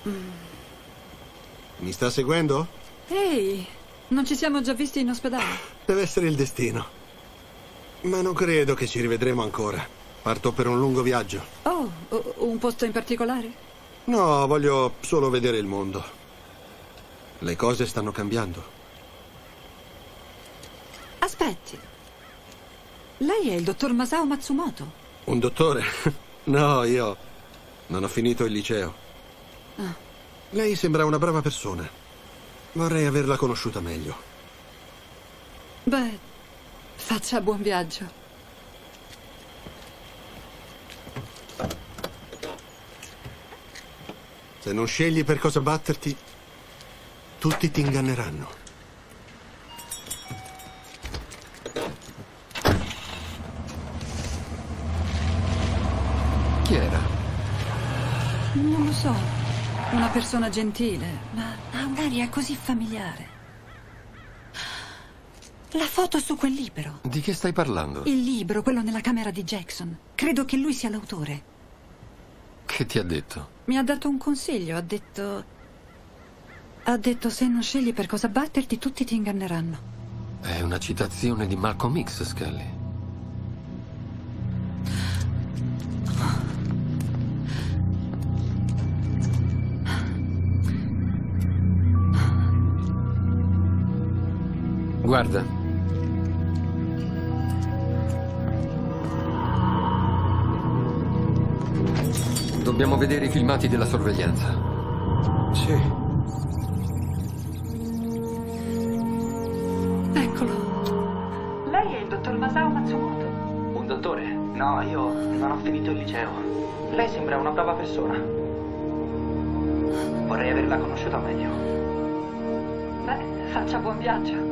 Mi sta seguendo? Ehi, non ci siamo già visti in ospedale? Deve essere il destino. Ma non credo che ci rivedremo ancora. Parto per un lungo viaggio. Oh, un posto in particolare? No, voglio solo vedere il mondo. Le cose stanno cambiando. Aspetti. Lei è il dottor Masao Matsumoto? Un dottore? No, io non ho finito il liceo. Ah. Lei sembra una brava persona. Vorrei averla conosciuta meglio. Beh, faccia buon viaggio. Se non scegli per cosa batterti, tutti ti inganneranno. Chi era? Non lo so. Una persona gentile, ma ha un'aria così familiare. La foto su quel libro. Di che stai parlando? Il libro, quello nella camera di Jackson. Credo che lui sia l'autore. Che ti ha detto? Mi ha dato un consiglio, ha detto... se non scegli per cosa batterti, tutti ti inganneranno. È una citazione di Malcolm X, Scully. Guarda. Dobbiamo vedere i filmati della sorveglianza. Sì. Eccolo. Lei è il dottor Masao Matsumoto? Un dottore? No, io non ho finito il liceo. Lei sembra una brava persona. Vorrei averla conosciuta meglio. Beh, faccia buon viaggio.